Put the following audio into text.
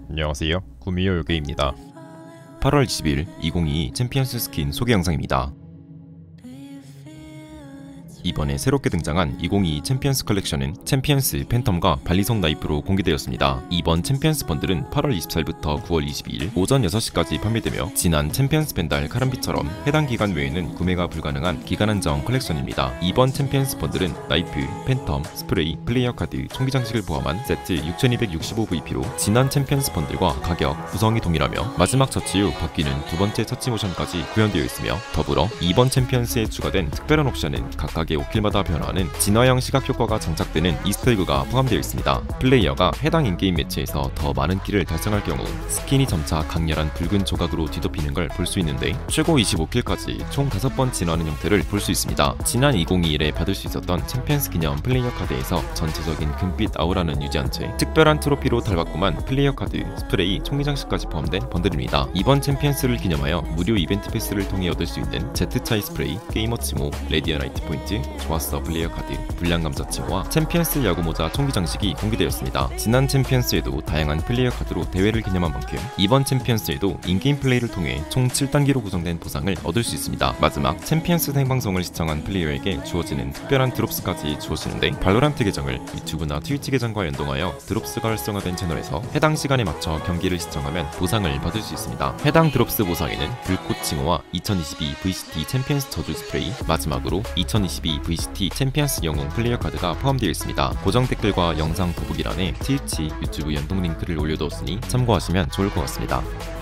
안녕하세요, 구미호 요괴입니다. 8월 20일 2022 챔피언스 스킨 소개 영상입니다. 이번에 새롭게 등장한 2022 챔피언스 컬렉션은 챔피언스 팬텀과 발리송 나이프로 공개되었습니다. 이번 챔피언스 번들은 8월 24일부터 9월 22일 오전 6시까지 판매되며 지난 챔피언스 밴달 카람비처럼 해당 기간 외에는 구매가 불가능한 기간 한정 컬렉션입니다. 이번 챔피언스 번들은 나이프, 팬텀, 스프레이, 플레이어 카드, 총기 장식을 포함한 세트 6265VP로 지난 챔피언스 번들과 가격, 구성이 동일하며 마지막 처치 후 바뀌는 두 번째 처치 모션까지 구현되어 있으며 더불어 이번 챔피언스에 추가된 특별한 옵션은 각각 5킬마다 변화하는 진화형 시각 효과가 장착되는 이스터에그가 포함되어 있습니다. 플레이어가 해당 인게임 매치에서 더 많은 킬을 달성할 경우 스킨이 점차 강렬한 붉은 조각으로 뒤덮이는 걸 볼 수 있는데 최고 25킬까지 총 5번 진화하는 형태를 볼 수 있습니다. 지난 2021에 받을 수 있었던 챔피언스 기념 플레이어 카드에서 전체적인 금빛 아우라는 유지한 채 특별한 트로피로 달바꿈한 플레이어 카드, 스프레이, 총기 장식까지 포함된 번들입니다. 이번 챔피언스를 기념하여 무료 이벤트 패스를 통해 얻을 수 있는 Z차이 스프레이, 게이머 칭호, 레디어나이트 포인트, 좋았어 플레이어 카드, 불량 감자 칭호와 챔피언스 야구 모자 총기 장식이 공개되었습니다. 지난 챔피언스에도 다양한 플레이어 카드로 대회를 기념한 만큼 이번 챔피언스에도 인게임 플레이를 통해 총 7단계로 구성된 보상을 얻을 수 있습니다. 마지막 챔피언스 생방송을 시청한 플레이어에게 주어지는 특별한 드롭스까지 주어지는데 발로란트 계정을 유튜브나 트위치 계정과 연동하여 드롭스가 활성화된 채널에서 해당 시간에 맞춰 경기를 시청하면 보상을 받을 수 있습니다. 해당 드롭스 보상에는 불꽃 칭호와 2022 VCT 챔피언스 저주 스프레이, 마지막으로 2022 VCT 챔피언스 영웅 플레이어 카드가 포함되어 있습니다. 고정 댓글과 영상 더보기란에 트위치, 유튜브 연동 링크를 올려두었으니 참고하시면 좋을 것 같습니다.